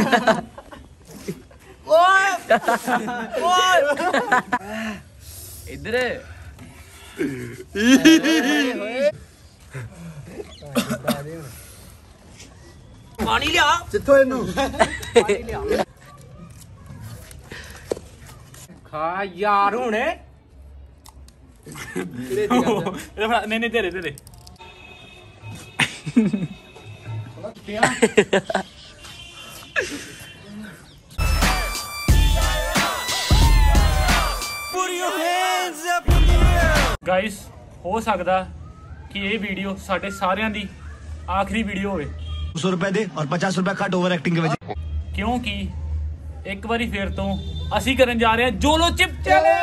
इधर पानी लिया जिथों इनू खा यार हुणे नहीं तेरे तेरे गाइस हो सकता कि ये वीडियो साडे सारियां दी आखिरी वीडियो होवे 100 रुपए दे और 50 रुपए कट ओवर एक्टिंग के वजह क्योंकि एक बारी फिर तो असी करन जा रहे हैं जोलो चिप चैलेंज।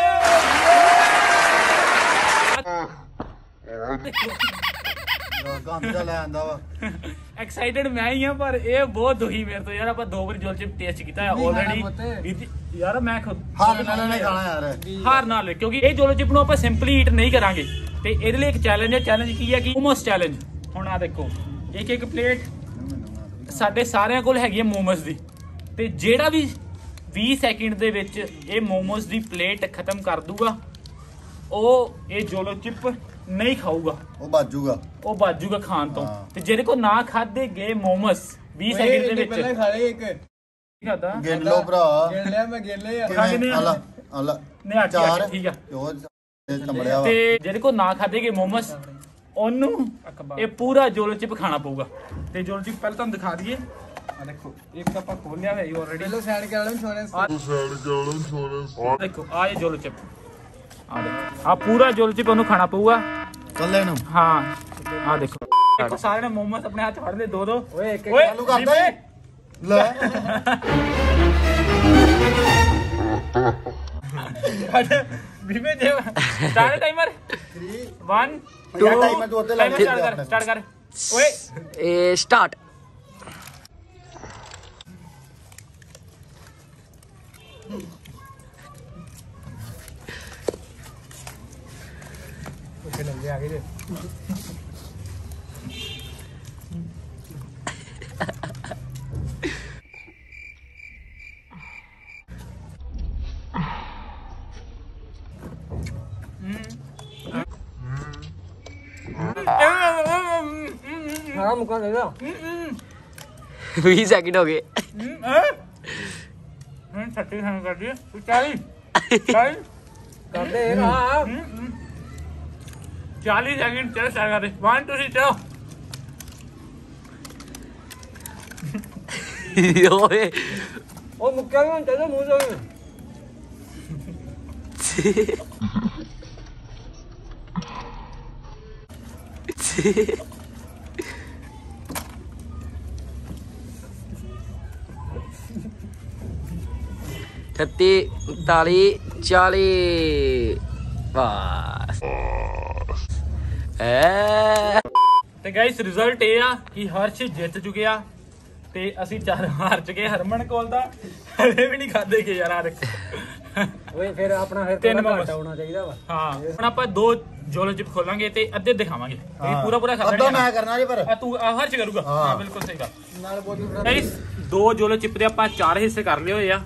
एक्साइटेड मैं ही हां पर ये बहुत दुखी मेरे तो यार, आप दो बार जोलो चिप टेस्ट किया है ऑलरेडी यार। मैं खुद हार ना ले क्योंकि ये जोलो चिप नु आप सिंपली ईट नहीं करांगे ते इहदे लिए एक चैलेंज है। चैलेंज की है कि मोमोस चैलेंज। हुण आ देखो एक एक प्लेट साडे सारिਆਂ ਕੋਲ ਹੈਗੀ ਹੈ मोमोस दी ते जेड़ा भी 20 सेकंड दे विच ये मोमोस दी प्लेट खत्म कर दूगा ओ ये जोलो चिप नहीं खाऊगा, वो बाजूगा खान तो। ते जेरे को ना खादे गए मोमोस 20 सेकंड दे विच पहले खा ले एक खाता गिन लो भरा गिन लिया मैं गिन लिया अल्लाह अल्लाह नहीं 4 ठीक है ते जेरे को ना खादे गए मोमोस ओनू ये पूरा जोलो चिप खाना पऊगा। ते जोलो चिप पहले तुहानू दिखा दिए देखो एक तो खोल लिया है ऑलरेडी। चलो साइड के वाले छोड़े देखो आ ये जोलो चिप आ देखो आ पूरा जोलो चिप ओनू खाना पऊगा चल लेनु। हां आ देखो सारे ने मोमोस अपने हाथ फड़ ले दो दो ओए एक चालू कर दे ले बीबे दे स्टार्ट टाइमर 1 2 टाइमर स्टार्ट कर ओए ए स्टार्ट। आगे दे हाँ मुका दे 20 सेकंड हो गए। 30 सेकंड कर दिए 40 कर दे 40 सेकंड चल स्टार्ट कर दे 1 2 3 चलो। ओए ओ मुक्का में चलो मुंह से 38 39 40 बस। ਤੇ ਗਾਇਸ ਰਿਜ਼ਲਟ ਇਹ ਆ ਕਿ ਹਰਸ਼ ਜਿੱਤ ਚੁੱਕਿਆ ਤੇ ਅਸੀਂ 4 ਹਾਰ ਚੁੱਕੇ। ਹਰਮਨ ਕੋਲ ਦਾ ਹਲੇ ਵੀ ਨਹੀਂ ਖਾਦੇ ਗਏ ਯਾਰ। ਆ ਦੇਖੋ ਓਏ ਫਿਰ ਆਪਣਾ ਫਿਰ 3 ਘੰਟਾ ਹੋਣਾ ਚਾਹੀਦਾ ਵਾ। ਹਾਂ ਹੁਣ ਆਪਾਂ 2 जोलो चिप खोलेंगे ते अद्धे दिखावांगे पूरा पूरा खाता नहीं मैं करना जी पर तू हर्ष करूंगा। हां बिल्कुल सही बात नाल बोल गाइस 2 जोलो चिप दे ਆਪਾਂ 4 ਹਿੱਸੇ ਕਰ ਲਏ ਹੋਏ ਆ।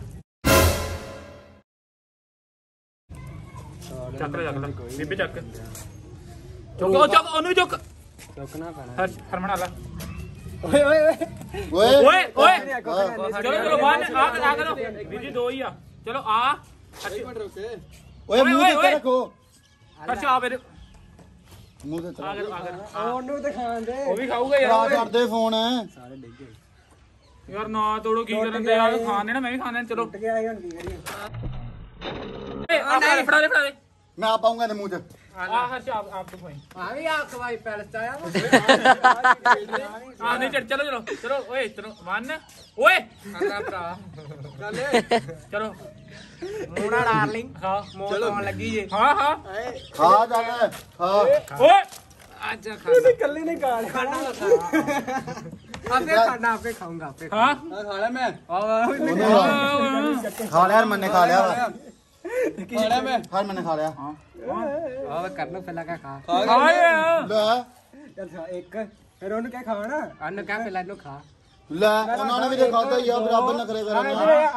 ਚੱਕ ਲੈ ਬੀਬੀ ਚੱਕ ਚੁੱਕ ਉਹਨੂੰ ਚੁੱਕ ਚੁੱਕਣਾ ਪੈਣਾ ਹਰਮਨ ਆਲਾ ਓਏ ਓਏ ਓਏ ਓਏ ਓਏ ਚਲੋ ਚਲੋ ਬਾਹਰ ਆ ਕਰੋ ਬੀਜੀ 2 ਹੀ ਆ। ਚਲੋ ਆ ਓਏ ਮੂੰਹ ਤੇ ਰੱਖੋ ਹਰਸ਼ ਆ ਮੇਰੇ ਮੂੰਹ ਤੇ ਉਹਨੂੰ ਦਿਖਾਣ ਦੇ ਉਹ ਵੀ ਖਾਊਗਾ ਯਾਰ। ਕਰਦੇ ਫੋਨ ਸਾਰੇ ਡਿੱਗ ਗਏ ਯਾਰ ਨਾ ਤੋੜੋ ਕੀ ਕਰਨ ਦੇ ਯਾਰ। ਖਾਣੇ ਨਾ ਮੈਂ ਵੀ ਖਾਣੇ ਚਲੋ ਟੁੱਟ ਗਿਆ ਹੁਣ ਕੀ ਕਰੀਏ। ਏ ਆ ਫੜਾ ਦੇ मैं आप आऊंगा मुंह से हर्ष आप तो भाई हां भी आप खवाई पैलेस आया हां नहीं चलो चलो चलो ओए चलो वन ओए भरा चल चलो मोड़ा डार्लिंग हां चलो लगी ये हां हां खा जा खा ओए अच्छा खाना कल्ली नहीं खाना आपे खाना आपे खाऊंगा आपे हां खा ले मैं खा ले यार मैंने खा लिया खा लिया मैं हर मैंने खा लिया हां अब कर लो पहला क्या खा खा ले चल एक फिर उन्हें क्या खाना अन्न क्या पिला लो खा ਲੈ ਉਹਨਾਂ ਨੇ ਵੀ ਤੇ ਖਾਦਾ ਹੀ ਆ ਬਰਾਬਰ ਨਾ ਕਰੇ ਕਰਾਂਗੇ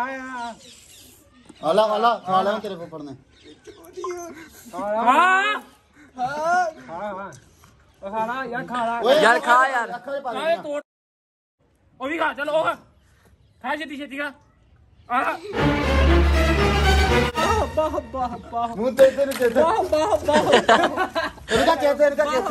ਆਲਾ ਖਾ ਲਿਆ ਤੇਰੇ ਫੁੱਫੜ ਨੇ ਖਾਣਾ ਯਾਰ ਖਾਣਾ ਯਾਰ ਖਾ ਯਾਰ ਉਹ ਵੀ ਖਾ ਚਲ ਉਹ ਖਾ ਛੇਤੀ ਛੇਤੀ ਖਾ ਮੂੰਹ ਤੇ ਤੇ ਤੇ ਇਹਦਾ ਕੈਸੇ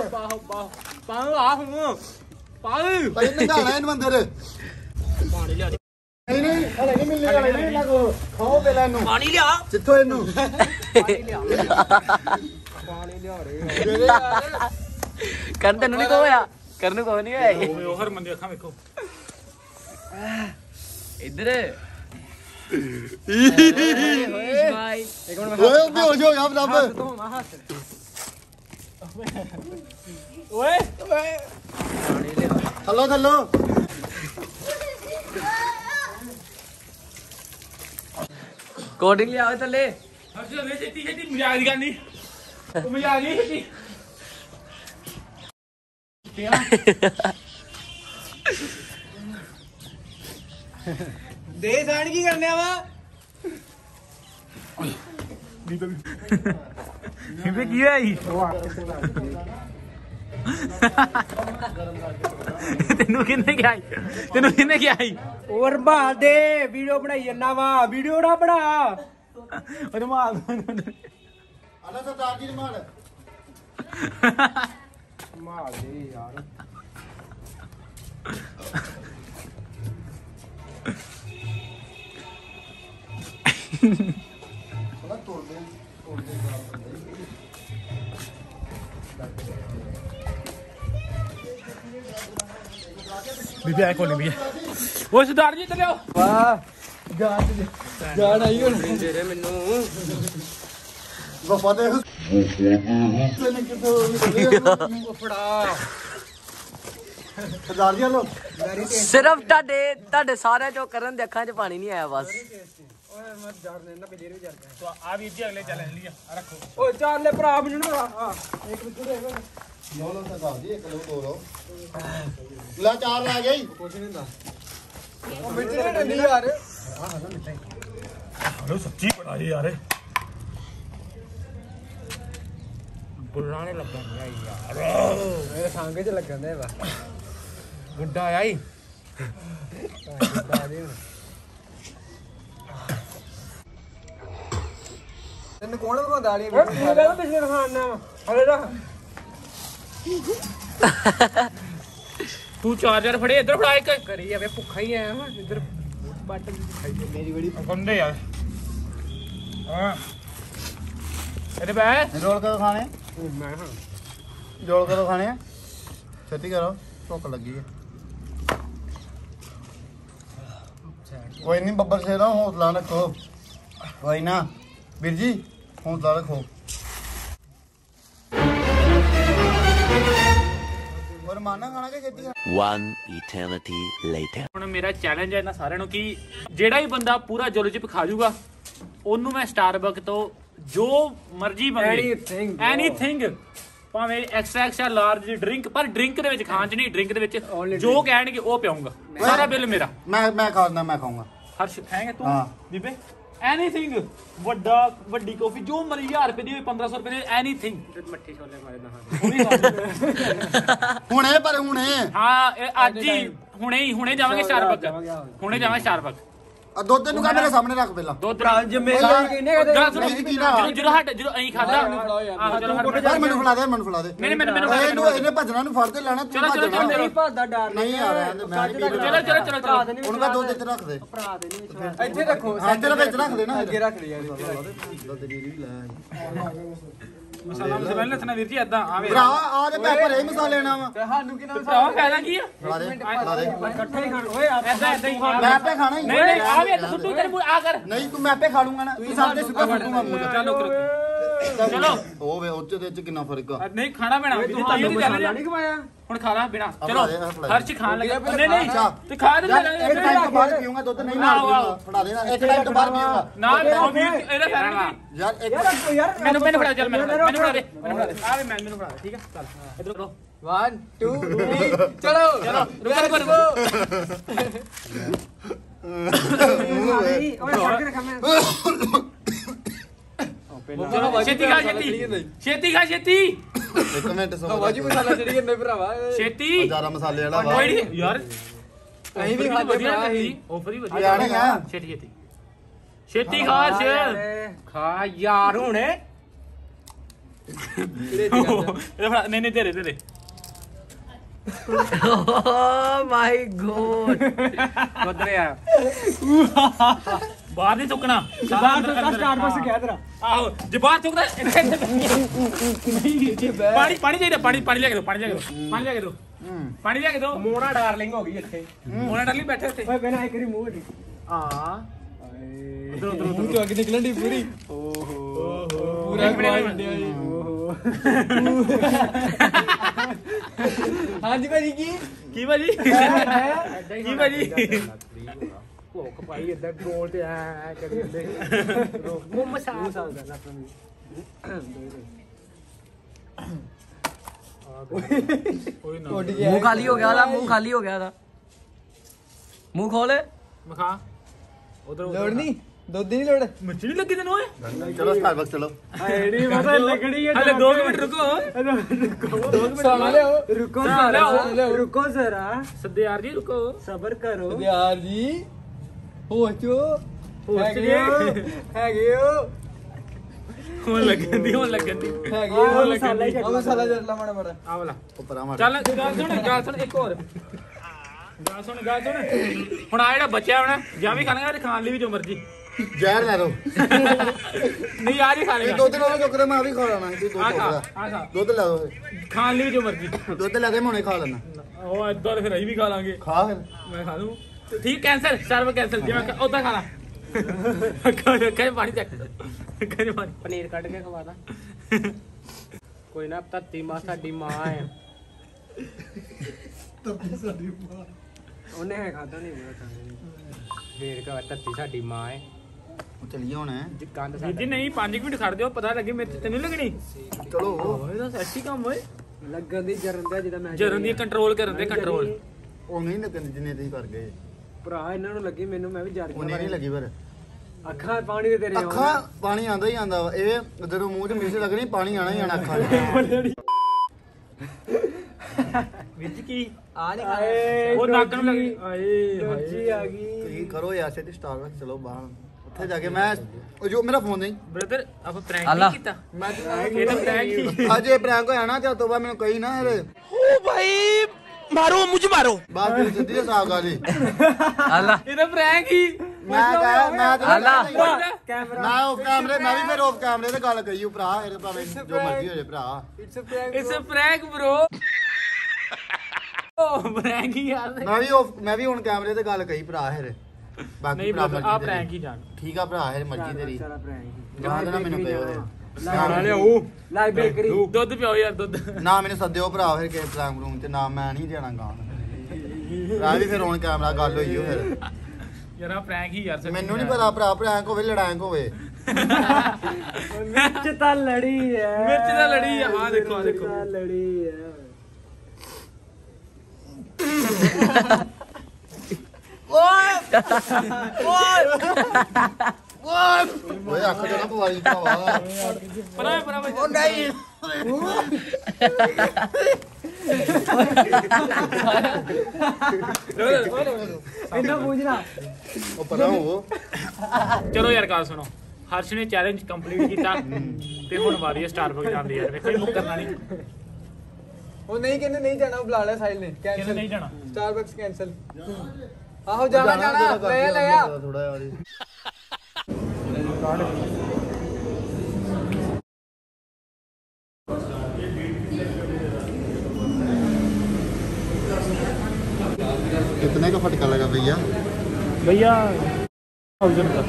ਭਾਈ ਨੰਗਾਣਾ ਇਹਨ ਮੰਦਰ ਪਾਣੀ ਲਿਆ ਨਹੀਂ ਹਲੇ ਨਹੀਂ ਮਿਲਣੇ ਵਾਲੇ ਨਹੀਂ ਲੱਗੋ ਖਾਓ ਪਹਿਲਾਂ ਇਹਨੂੰ ਪਾਣੀ ਲਿਆ ਜਿੱਥੋਂ ਇਹਨੂੰ ਕਰਨ ਤੈਨੂੰ ਨਹੀਂ ਕੋਇਆ ਕਰਨ ਨੂੰ ਕੋਈ ਨਹੀਂ ਹੋਇਆ ਉਹ ਹਰਮਨ ਦੀ ਅੱਖਾਂ ਵੇਖੋ ਇੱਧਰ ਭਾਈ ਓਏ ਬੇਹੋਸ਼ ਹੋ ਗਿਆ ਰੱਬ ਓਏ ਥੱਲੋ ਥੱਲੋ ਕੋਡਿੰਗ ਲਿਆਓ ਥੱਲੇ ਹਰਸ਼ ਲੈ ਛੇਤੀ ਛੇਤੀ ਮਜ਼ਾਕ ਦੀ ਕਰਨੀ ਉਹ ਮਜ਼ਾਕ ਨਹੀਂ ਛੇਤੀ ਦੇ ਸਾਣ ਕੀ ਕਰਨੇ ਵਾ ਕਿਵੇਂ ਕੀ ਹੋਇਆ ਜੀ ਤੈਨੂੰ ਕਿੰਨੇ ਕਿਹਾ ਹੋਰ ਬਾਲ ਦੇ ਵੀਡੀਓ ਬਣਾਈ ਜੰਨਾ ਵਾ ਵੀਡੀਓ ਨਾ ਬਣਾ ਅਰੇ ਮਾਲ ਆਲਾ ਸਰਦਾਰ ਜੀ ਮਾਲ ਮਾਰ ਦੇ ਯਾਰ ਬੀਬੀ ਆਏ ਕੋਲ ਵੀ ਉਹ ਸਰਦਾਰ ਜੀ ਚੱਲਿਓ ਵਾਹ ਜਾਨ ਆਈ ਹੁਣ ਤੇਰੇ ਮੈਨੂੰ ਵਫਾ ਦੇ ਫੜਾ ਸਰਦਾਰ ਜੀ ਹਲੋ ਸਿਰਫ ਤੁਹਾਡੇ ਸਾਰਿਆਂ ਚੋਂ ਕਰਨ ਦੇ ਅੱਖਾਂ 'ਚ ਪਾਣੀ ਨਹੀਂ ਆਇਆ ਬਸ ਓਏ ਮੈਂ ਜੜ ਨੇ ਨਾ ਬਜੇਰ ਵੀ ਜੜ ਗਿਆ तो आ भी जी अगले चैलेंज लिया रखो ਓਏ ਚੱਲ ਲੈ ਭਰਾ ਮੈਨੂੰ ਨਾ ਇੱਕ ਮਿੰਟ ਦੇ ਲੋ ਸਰਦਾਰ ਜੀ ਇੱਕ ਲੋ ਦੋ ਲੋ ਲੈ ਚਾਰ ਲੈ ਗਈ ਕੁਛ ਨਹੀਂ ਹੁੰਦਾ ਉਹ ਮਿੱਟੇ ਨਹੀਂ ਯਾਰ अरे सच्ची बड़ा है यार बुलाने लग गया यार ਮੇਰੇ ਸੰਗ 'ਚ ਲੱਗਣ ਦੇ ਵਾ ਗੁੱਡਾ ਆਈ ਗੁੱਡਾ ਦੇ ਤੈਨੂੰ ਕੌਣ ਬਗਾਉਂਦਾ ਵਾਲੀ ਮੈਂ ਕਹਿੰਦਾ ਪਿਛਲੇ ਖਾਣਾ ਹਲੇ ਰੱਖ तू चार्जर फड़े इधर फड़ा एक ਕਰੀ ਜਾਵੇ ਭੁੱਖਾ ਹੀ ਆਇਆ ਵਾ ਇੱਧਰ ਪੱਟ ਖਾਈ ਤੇ ਮੇਰੀ ਬੜੀ बंदे यार हां अरे बे ਰੋਲ ਕਦੋਂ ਖਾਣੇ ਮੈਂ ਹਾਂ ਰੋਲ ਕਦੋਂ ਖਾਣੇ ਆ ਛੇਤੀ ਕਰੋ ਭੁੱਖ ਲੱਗੀ ਹੈ ਕੋਈ ਨਹੀਂ ਬੱਬਰ ਸ਼ੇਰਾ ਹੌਸਲਾ ਰੱਖੋ ਕੋਈ ਨਾ ਵੀਰ ਜੀ ਹੌਸਲਾ ਰੱਖੋ ਹੋਰ ਮਾਨਾ ਖਾਣਾ ਕਿ ਛੇਤੀ One eternity later. ਹੁਣ ਮੇਰਾ ਚੈਲੰਜ ਹੈ ਇਹਨਾਂ ਸਾਰਿਆਂ ਨੂੰ ਕਿ ਜਿਹੜਾ ਹੀ ਬੰਦਾ ਪੂਰਾ ਜੋਲੋ ਚਿਪ ਖਾ ਜਾਊਗਾ ਉਹਨੂੰ ਮੈਂ ਸਟਾਰਬਕ ਤੋਂ ਜੋ ਮਰਜ਼ੀ ਮੰਗੇ ਐਨੀਥਿੰਗ ਭਾਵੇਂ ਐਕਸਟਰਾ ਲਾਰਜ ਡਰਿੰਕ ਪਰ ਡਰਿੰਕ ਦੇ ਵਿੱਚ ਖਾਣ ਚ ਨਹੀਂ ਡਰਿੰਕ ਦੇ ਵਿੱਚ ਜੋ ਕਹਿਣਗੇ ਉਹ ਪਿਆਉਂਗਾ ਸਾਰਾ ਬਿੱਲ ਮੇਰਾ ਮੈਂ ਖਾਣਾ ਮੈਂ ਖਾਊਂਗਾ ਹਰਸ਼ ਖਾਏਗਾ ਤੂੰ ਹਾਂ। ਬੀਬੇ ਐਨੀਥਿੰਗ ਵੱਡੀ ਕਾਫੀ ਜੋ ਮਰਜ਼ੀ 1000 ਰੁਪਏ ਦੀ ਹੋਵੇ 1500 ਰੁਪਏ ਦੀ ਐਨੀਥਿੰਗ ਮੱਠੀ ਛੋਲੇ ਮਾਰੇ ਨਾ ਹੁਣੇ ਪਰ ਹੁਣੇ ਹਾਂ ਇਹ ਅੱਜ ਹੀ ਹੁਣੇ ਜਾਵਾਂਗੇ ਸਟਾਰਬਕ ਹੁਣੇ ਜਾਵਾਂਗੇ ਸਟਾਰਬਕ ਆ ਦੁੱਧ ਨੂੰ ਕਾ ਮੇਰੇ ਸਾਹਮਣੇ ਰੱਖ ਪਹਿਲਾਂ ਦੁੱਧ ਜ਼ਿੰਮੇਵਾਰੀ ਕਿਹਨੇ ਕਹਦੇ ਜਦੋਂ ਅਸੀਂ ਖਾਦਾ ਆਹੋ ਚਲੋ ਯਾਰ ਮੈਨੂੰ ਫੜਾ ਦੇ ਮੈਨੂੰ ਇਹਨੇ ਭੱਜਣਾ ਨੂੰ ਫੜ ਕੇ ਲੈਣਾ ਤੂੰ ਭੱਜਣਾ ਨਹੀਂ ਭਾਦਾ ਡਰ ਨਹੀਂ ਆ ਰਿਹਾ ਮੈਂ ਨਹੀਂ ਚਲੋ ਹੁਣ ਕਾ ਦੁੱਧ ਇੱਥੇ ਰੱਖ ਦੇ ਭਰਾ ਦੇ ਨਹੀਂ ਇੱਥੇ ਰੱਖੋ ਇੱਥੇ ਵਿੱਚ ਰੱਖ ਦੇ ਨਾ ਅੱਗੇ ਰੱਖ ਲਿਆ ਦੁੱਧ ਦੀ ਵੀ ਲੈ ਮਸਾਲਾ ਮਸਾਲਾ ਲੱਥਣਾ ਵੀਰ ਜੀ ਏਦਾਂ ਆਵੇ ਭਰਾ ਆ ਦੇ ਪੈਪਰ ਇਹ ਮਸਾਲੇ ਲੈਣਾ ਵਾ ਤੇ ਸਾਨੂੰ ਕਿੰਨਾ ਭਰਾ ਫਾਇਦਾ ਕੀ ਆ ਫੜਾ ਦੇ ਇਕੱਠੇ ਹੀ ਖਾਣ ਓਏ ਏਦਾਂ ਹੀ ਮੈਂ ਆਪੇ ਖਾਣਾ ਹੀ ਨਹੀਂ ਆਵੇ ਸੁੱਟੂ ਤੇਰੇ ਮੂੰਹ ਆ ਕਰ ਨਹੀਂ ਤੂੰ ਮੈਂ ਆਪੇ ਖਾ ਲੂੰਗਾ ਨਾ ਤੂੰ ਸਾਡੇ ਸੁੱਕਾ ਫੜੂਗਾ ਮੂੰਹ ਚਲੋ ਚਲੋ ਉਹ ਵੇ ਉੱਚ ਦੇ ਵਿੱਚ ਕਿੰਨਾ ਫਰਕ ਆ ਨਹੀਂ ਖਾਣਾ ਪੈਣਾ ਵੀਰ ਜੀ ਤਾਂ ਹੀ ਚੱਲ ਨਹੀਂ ਕਮਾਇਆ ਹੁਣ ਖਾ ਲਾ ਬਿਨਾ ਚਲੋ ਹਰਸ਼ ਖਾਣ ਲੱਗਾ ਨਹੀਂ ਅੱਛਾ ਨਹੀਂ ਤੇ ਖਾ ਦੇ ਇੱਕ ਟਾਈਮ ਤੋਂ ਬਾਅਦ ਪੀਊਂਗਾ ਦੁੱਧ ਨਹੀਂ ਨਾਲ ਪੀਊਂਗਾ ਫੜਾ ਦੇਣਾ ਇੱਕ ਟਾਈਮ ਤੋਂ ਬਾਅਦ ਪੀਊਂਗਾ ਨਾ ਵੀਰ ਇਹਦਾ ਫਾਇਦਾ ਕੀ ਯਾਰ ਇੱਕ ਯਾਰ ਮੈਨੂੰ ਫੜਾ ਚੱਲ ਮੈਨੂੰ ਫੜਾ ਦੇ ਆਵੇ ਮੈਨੂੰ ਫੜਾ ਦੇ ਠੀਕ ਆ ਚੱਲ ਇਧਰ ਕਰੋ 1 2 3 ਚਲੋ ਚਲੋ ਰੁਕੋ ਛੇਤੀ ਖਾ ਛੇਤੀ ਖਾ ਛੇਤੀ ਇੱਕ ਮਿੰਟ ਸਮਾਂ ਵਾਜੀ ਮਸਾਲਾ ਚੜੀ ਜਾਂਦਾ ਭਰਾਵਾ ਛੇਤੀ ਜ਼ਿਆਦਾ ਮਸਾਲੇ ਵਾਲਾ ਵਾ ਕੋਈ ਨਹੀਂ ਯਾਰ ਅਸੀਂ ਵੀ ਖਾਦੇ ਵਧੀਆ ਭਰਾ ਨਹੀਂ ਅਸੀਂ ਆਫਰ ਹੀ ਵਧੀਆ ਆਣੀ ਆ ਛੇਤੀ ਛੇਤੀ ਛੇਤੀ ਖਾ ਖਾ ਯਾਰ ਹੁਣੇ ਨਹੀਂ ਨਹੀਂ ਤੇਰੇ ਤੇਰੇ ਓ ਮਾਈ ਗੋਡ ਉਧਰਿਆ ਬਾਹਰ ਨਹੀਂ ਥੁੱਕਣਾ ਬਾਹਰ ਤੋਂ ਸਟਾਰਬਕਸ ਗਿਆ ਤੇਰਾ ਆਹੋ ਜੇ ਬਾਹਰ ਥੁੱਕਦਾ ਪਾਣੀ ਪਾਣੀ ਚਾਹੀਦਾ ਪਾਣੀ ਲਿਆ ਕੇ ਦੋ ਪਾਣੀ ਲਿਆ ਕੇ ਦੋ ਪਾਣੀ ਲਿਆ ਕੇ ਦੋ ਮੋਨਾ ਡਾਰਲਿੰਗ ਹੋ ਗਈ ਇੱਥੇ ਮੋਨਾ ਡਰਲੀ ਬੈਠੇ ਉੱਤੇ ਓਏ ਪਹਿਲਾਂ ਇੱਕ ਰੀ ਮੂੰਹ ਢੀ ਹਾਂ ਮੂੰਹ ਤੋਂ ਅੱਗੇ ਨਿਕਲਣ ਦੀ ਪੂਰੀ ਓਹੋ ਪੂਰਾ ਮਿੰਟ। ਓਹੋ ਹਾਂਜੀ ਭਾਜੀ ਕੀ ਭਾਜੀ ਕੀ ਭਾਜੀ ਭੁੱਖ ਪਾਈ ਇੱਦਾਂ ਗੋਲ ਤੇ ਐ ਕਰੀ ਜਾਂਦੇ ਮੂੰਹ ਮਸਾਜ ਕਰਨਾ ਕੋਈ ਨਾ ਮੂੰਹ ਖਾਲੀ ਹੋ ਗਿਆ ਉਹਦਾ ਮੂੰਹ ਖਾਲੀ ਹੋ ਗਿਆ ਉਹਦਾ ਮੂੰਹ ਖੋਲ ਮਖਾ ਉਧਰ ਲੋੜ ਨਹੀਂ ਦੁੱਧ ਨਹੀਂ ਲੋੜ ਮਿਰਚ ਨਹੀਂ ਲੱਗੀ ਤੈਨੂੰ ਓਏ ਚਲੋ ਸਟਾਰਬਕਸ ਚਲੋ ਆਈਡੀ ਪਤਾ ਲੱਗਣੀ ਹੈ ਹਲੇ 2 ਮਿੰਟ ਰੁਕੋ रुको जरा ਸੱਦੇ ਯਾਰ ਜੀ ਰੁਕੋ सबर करो यार जी होचो हैगे हो ਹੁਣ ਲੱਗਣ ਦੀ मसाला जरला माड़ा माड़ा ਆ ਵਾਲਾ ਉੱਪਰ ਮਾਰ ਚੱਲ ਗੱਲ ਸੁਣ ਇੱਕ ਹੋਰ ਗੱਲ ਸੁਣ ਹੁਣ ਆ ਜਿਹੜਾ ਬੱਚਾ ਹੋਣਾ ਜਾਂ ਵੀ ਖਾਣਾ ਖਾਣ ਲਈ ਵੀ ਜੋ ਮਰਜੀ ਜ਼ਹਿਰ ਲੈ ਲਓ ਨਹੀਂ ਆ ਜੀ ਖਾ ਇਹ ਲੇਗਾ ਦੁੱਧ ਨਾਲ ਚੁੱਕਦੇ ਮੈਂ ਵੀ ਖਾ ਲੈਣਾ ਇਹ ਦੁੱਧ ਆ ਖਾ ਚੁੱਕਦਾ ਆ ਖਾ ਦੁੱਧ ਲੈ ਦੋ ਖਾਣ ਲਈ ਵੀ ਜੋ ਮਰਜੀ ਦੁੱਧ ਲੈ ਦੇ ਮੈਂ ਹੁਣੇ ਖਾ ਲੈਣਾ ਉਹ ਇਦਾਂ ਫਿਰ ਅਸੀਂ ਵੀ ਖਾ ਲਾਂਗੇ ਖਾ ਫਿਰ ਮੈਂ ਖਾ ਲੂੰ ਠੀਕ ਕੈਂਸਲ ਸਰਵ ਕੈਂਸਲ ਜਿਵੇਂ ਉਦਾਂ ਖਾ ਲਾ ਕਰੇ ਪਾਣੀ ਚੱਕ ਕਰੇ ਪਾਣੀ पनीर कट के खवा दा कोई ना तत्ती मां साडी मां है तत्ती साडी मां ਉਹਨੇ ਖਾਦਾ ਨਹੀਂ ਬੁਰਾ ਖਾਂਦੇ ਫੇਰ ਕਹ ਤੱਤੀ ਸਾਡੀ ਮਾਂ ਹੈ ਚਲੀਏ ਹੁਣ ਕੰਦ ਵੀਰ ਜੀ ਨਹੀਂ 5 ਮਿੰਟ ਖੜ ਦਿਓ ਪਤਾ ਲੱਗੇ ਮੇਰੇ ਤੈਨੂੰ ਲੱਗਣੀ ਚਲੋ ਓਏ ਤਾਂ ਸੱਚੀ ਕੰਮ ਓਏ ਲੱਗਣ ਦੀ ਜਰਨ ਦਾ ਜਿਹਦਾ ਮੈਂ ਜਰਨ ਦੀ ਕੰਟਰੋਲ ਕਰਨ ਦੇ ਕੰਟਰੋਲ ਉਹ ਨਹੀਂ ਲੱਗਣ ਜਿੰਨੇ ਤੁਸੀਂ ਕਰ ਗਏ ਭਰਾ ਇਹਨਾਂ ਨੂੰ ਲੱਗੀ ਮੈਨੂੰ ਮੈਂ ਵੀ ਜਰ ਉਹਨੇ ਨਹੀਂ ਲੱਗੀ ਪਰ ਅੱਖਾਂ ਪਾਣੀ ਦੇ ਤੇਰੇ ਅੱਖਾਂ ਪਾਣੀ ਆਂਦਾ ਹੀ ਆਂਦਾ ਵਾ ਇਹ ਜਦੋਂ ਮੂੰਹ 'ਚ ਮਿਰਚ ਲੱਗਣੀ ਪਾਣੀ ਆਣਾ ਹੀ ਆਣਾ ਅੱਖਾਂ 'ਚ ਵੀਰ ਜੀ ਕੀ ਆ ਨਹੀਂ ਖਾਏ ਉਹ ਨੱਕ ਨੂੰ ਲੱਗੀ ਆਏ ਜੀ ਆ ਗਈ ਤੁਸੀਂ ਕਰੋ ਯਾਰ ਛੇਤੀ ਸਟਾਰਬਕਸ ਚਲੋ ਬਾਹਰ ਉੱਥੇ ਜਾ ਕੇ ਮੈਂ ਉਹ ਜੋ ਮੇਰਾ ਫੋਨ ਨਹੀਂ ਬ੍ਰਦਰ ਆਪਾਂ ਪ੍ਰੈਂਕ ਅੱਲਾ। ਨਹੀਂ ਕੀਤਾ ਮੈਂ ਇਹ ਤਾਂ ਪ੍ਰੈਂਕ ਹੀ ਅੱਜ ਇਹ ਪ੍ਰੈਂਕ ਹੋਇਆ ਨਾ ਤੇ ਤੋਂ ਬਾਅਦ ਮੈਨੂੰ ਕਹੀ ਨਾ ਯਾਰ ਬਾਅਦ ਵਿੱਚ ਸਿੱਧੀ ਜਿਹੀ ਸਾਫ ਗੱਲ ਅੱਲਾ ਇਹ ਤਾਂ ਪ੍ਰੈਂਕ ਹੀ ਮੈਂ ਕਹਾਂ ਮੈਂ ਤੇ ਅੱਲਾ। ਕੈਮਰਾ ਮੈਂ ਆਫ ਕੈਮਰੇ ਮੈਂ ਵੀ ਫਿਰ ਆਫ ਕੈਮਰੇ ਤੇ ਗੱਲ ਕਰੀ ਭਰਾ ਇਹ ਭਾਵੇਂ ਜੋ ਮਰਜ਼ੀ ਹੋ ਜਾਏ ਭਰਾ it's a prank it's a prank bro ਉਹ ਪ੍ਰੈਂਕ ਹੀ ਯਾਰ ਮੈਂ ਵੀ ਹੁਣ ਕੈਮਰੇ ਤੇ ਗੱਲ ਕਹੀ ਭਰਾ ਫਿਰ ਬਾਕੀ ਨਹੀਂ ਭਰਾ ਬ੍ਰਦਰ ਆ ਮਰਜ਼ੀ ਪ੍ਰੈਂਕ ਤੇਰੀ ਹੀ ਜਾਣ ਠੀਕ ਆ ਭਰਾ ਇਹ ਮਰਜ਼ੀ ਤੇਰੀ ਸਾਰਾ ਪ੍ਰੈਂਕ ਜਾਣ ਦੇਣਾ ਮੈਨੂੰ ਪਿਓ ਦੇ ਲਾਈ ਬੇਕਰੀ ਦੁੱਧ ਪਿਓ ਯਾਰ ਦੁੱਧ ਨਾ ਮੈਨੂੰ ਸੱਦਿਓ ਭਰਾ ਫਿਰ ਕਿਸੇ ਪ੍ਰੈਂਕ ਰੂਮ ਤੇ ਨਾ ਮੈਂ ਨਹੀਂ ਜਾਣਾ ਗਾਣ ਭਰਾ ਵੀ ਫਿਰ ਹੁਣ ਕੈਮਰਾ ਗੱਲ ਹੋਈ ਉਹ ਫਿਰ ਯਾਰ ਆ ਪ੍ਰੈਂਕ ਹੀ ਯਾਰ ਮੈਨੂੰ ਨਹੀਂ ਪਤਾ ਭਰਾ ਪ੍ਰੈਂਕ ਹੋਵੇ ਲੜਾਂਕ ਹੋਵੇ ਮਿਰਚ ਤਾਂ ਲੜੀ ਹੈ ਮਿਰਚ ਤਾਂ ਲੜੀ ਆ ਆਹ ਦੇਖੋ ਆਹ ਦੇਖੋ ਤਾਂ ਲੜੀ ਹੈ ਓਏ ਅੱਖ ਜਣਾ ਪਵਾਈ ਭਰਾਵਾ ਪਰਾ ਉਹ ਨਹੀਂ ਇੰਨਾ ਪੁੱਛਣਾ ਉਹ ਪਰਾਂ ਹੋ ਚਲੋ ਯਾਰ ਗੱਲ ਸੁਣੋ ਹਰਸ਼ ਨੇ ਚੈਲੰਜ ਕੰਪਲੀਟ ਕੀਤਾ ਤੇ ਹੁਣ ਵਾਰੀ ਸਟਾਰਬਕ ਜਾਂਦੀ ਯਾਰ ਵੇਖੋ ਇਹਨੂੰ ਕਰਨਾ ਨਹੀਂ ਉਹ ਨਹੀਂ ਕਹਿੰਦੇ ਨਹੀਂ ਜਾਣਾ ਉਹ ਬੁਲਾ ਲਿਆ ਸਾਈਲ ਨੇ ਕਿਹਨੇ ਕੈਨਸਲ ਨਹੀਂ ਜਾਣਾ ਸਟਾਰਬਕਸ ਕੈਨਸਲ ਆਹੋ ਜਾਣਾ ਲੈ ਆ ਥੋੜਾ ਜਿਹਾ कितने का फटका लगा भैया भैया 1000 का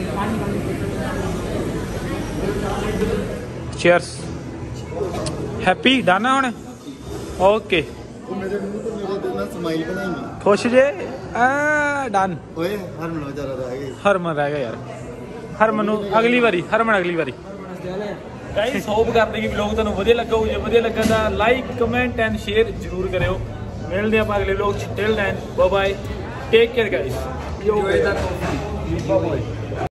चीयर्स हैप्पी डन है ओके मेरे ना स्माइल बनाएंगे खुश जे डन ओए हरमन बेचारा रह गई हरमन रह गया यार हरमन ਨੂੰ ਅਗਲੀ ਵਾਰੀ ਹਰਮਨ ਅਗਲੀ ਵਾਰੀ ਗਾਇਸ ਹੋਪ ਕਰਦੇ ਕਿ ਵਲੌਗ ਤੁਹਾਨੂੰ ਵਧੀਆ ਲੱਗਾ ਹੋਵੇ ਜੇ ਵਧੀਆ ਲੱਗਾ ਤਾਂ ਲਾਈਕ ਕਮੈਂਟ ਐਂਡ ਸ਼ੇਅਰ ਜ਼ਰੂਰ ਕਰਿਓ ਮਿਲਦੇ ਆਪਾਂ ਅਗਲੇ ਵਲੌਗ ਚ till then bye bye take care guys Enjoy the coffee.